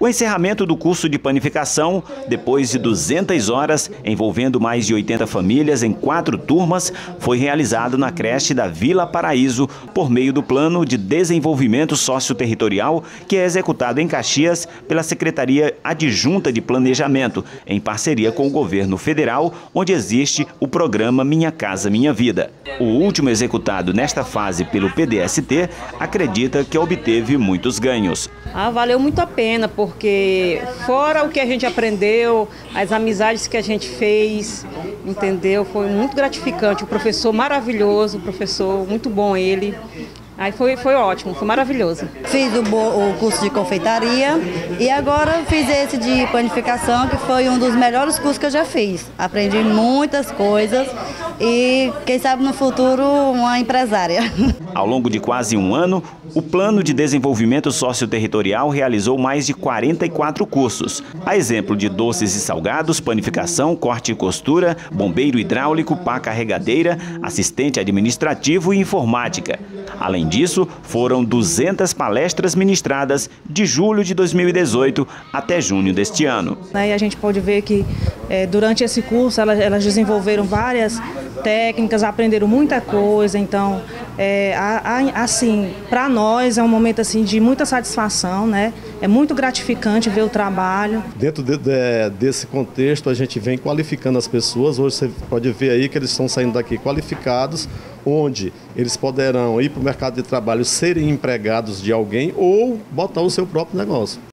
O encerramento do curso de panificação, depois de 200 horas, envolvendo mais de 80 famílias em 4 turmas, foi realizado na creche da Vila Paraíso por meio do Plano de Desenvolvimento Socioterritorial, que é executado em Caxias pela Secretaria Adjunta de Planejamento, em parceria com o governo federal, onde existe o programa Minha Casa Minha Vida. O último executado nesta fase pelo PDST acredita que obteve muitos ganhos. Valeu muito a pena, porque fora o que a gente aprendeu, as amizades que a gente fez, entendeu? Foi muito gratificante. O professor maravilhoso, o professor muito bom ele. Aí foi ótimo, foi maravilhoso. Fiz o curso de confeitaria e agora fiz esse de panificação, que foi um dos melhores cursos que eu já fiz. Aprendi muitas coisas e, quem sabe, no futuro, uma empresária. Ao longo de quase um ano, o Plano de Desenvolvimento Socioterritorial realizou mais de 44 cursos. A exemplo de doces e salgados, panificação, corte e costura, bombeiro hidráulico, pá carregadeira, assistente administrativo e informática. Além disso, foram 200 palestras ministradas de julho de 2018 até junho deste ano. E a gente pode ver que durante esse curso elas desenvolveram várias técnicas, aprenderam muita coisa. Então, assim, para nós é um momento assim de muita satisfação, né? É muito gratificante ver o trabalho. Dentro desse contexto, a gente vem qualificando as pessoas. Hoje você pode ver aí que eles estão saindo daqui qualificados, onde eles poderão ir para o mercado de trabalho, serem empregados de alguém ou botar o seu próprio negócio.